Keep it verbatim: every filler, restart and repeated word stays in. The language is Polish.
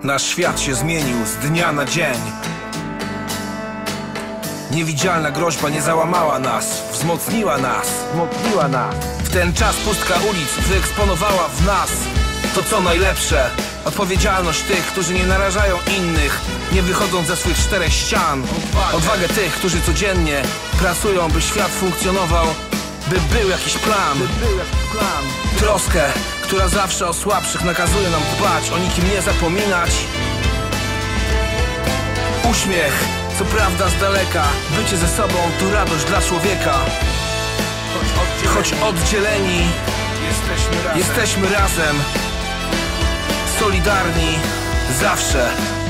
Nasz świat się zmienił z dnia na dzień. Niewidzialna groźba nie załamała nas, wzmocniła nas, wzmocniła nas. W ten czas pustka ulic wyeksponowała w nas to, co najlepsze. Odpowiedzialność tych, którzy nie narażają innych, nie wychodząc ze swych czterech ścian. Odwagę tych, którzy codziennie pracują, by świat funkcjonował, by był jakiś plan. Troskę, która zawsze o słabszych nakazuje nam dbać, o nikim nie zapominać. Uśmiech, co prawda z daleka, bycie ze sobą to radość dla człowieka. Choć oddzieleni, jesteśmy razem, jesteśmy razem. Solidarni zawsze.